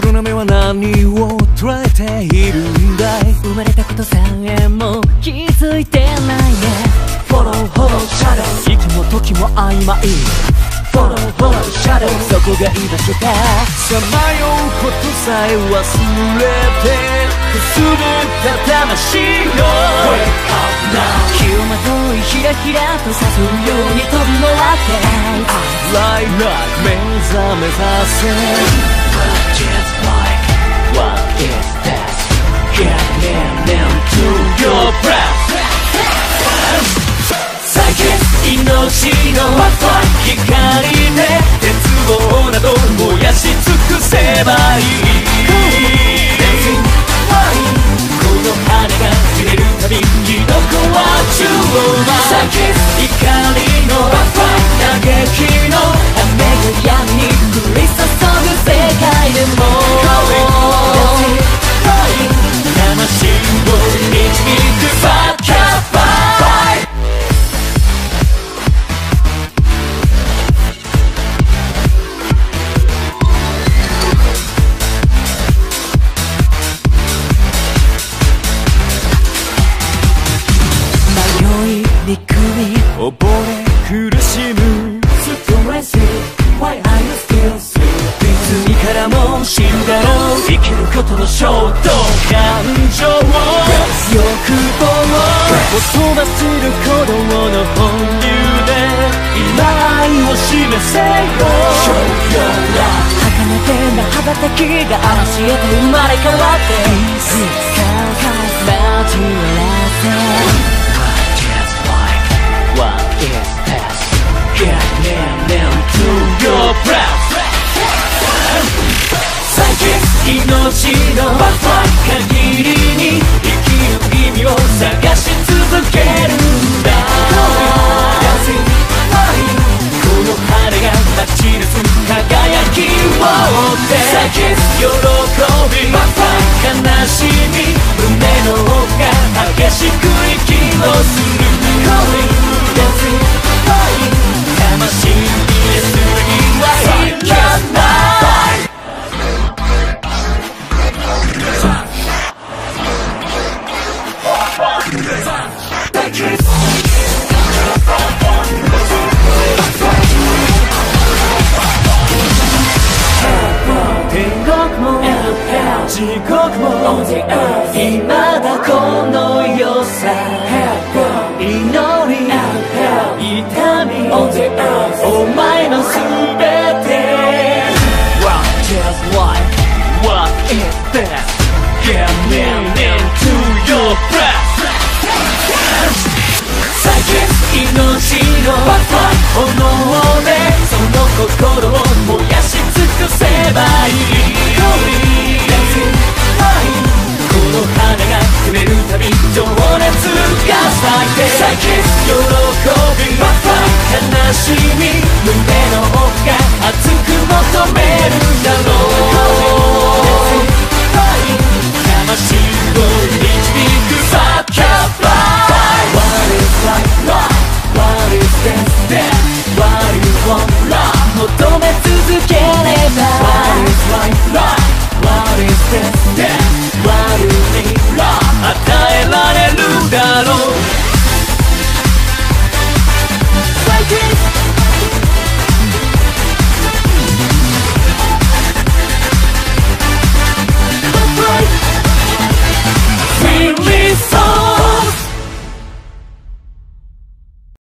黒波は何を捉えているんだい。 生まれたことさえも気づいてないね。 フォローフォローシャドウ、息も時も曖昧。フォローフォローシャドウ、そこが居場所だ。さまようことさえ忘れてくすぶった魂よ。 Wake up now。 気をまといひらひらと誘うように飛び回って Fly like 目覚めさせ Just like What is that? Get into your breath。 最近命の光で鉄棒など燃やし尽くせばいい。この羽が揺れるたびにどこは中央は最近怒りの打撃の雨が闇に降り注ぐ世界でも魂を導くバカバイ。 迷い憎み溺れ苦しむストレス Why are you still sleeping。 罪からも死んだろう生きることの衝動感情を欲望を飛ばする鼓動の本流で今愛を示せよ。 儚げな羽ばたきが嵐へと生まれ変わって But you love What is that? Get into your breath。 最近命の限りに生きる意味を探し続けるんだ。この羽が待ち出す輝きを追って最近喜び悲しみ胸の奥が激しく息をする。魂に入れすぎはいけない。天国も地獄も未だこの世さ。祈り痛みお前のすべて What just like What is that? Get me into your breath。 最近命の炎でその心を燃やし尽くせばいい。この花が触れるたび情熱が咲いて最近喜び悲しみ胸の奥が熱く求めるだろう。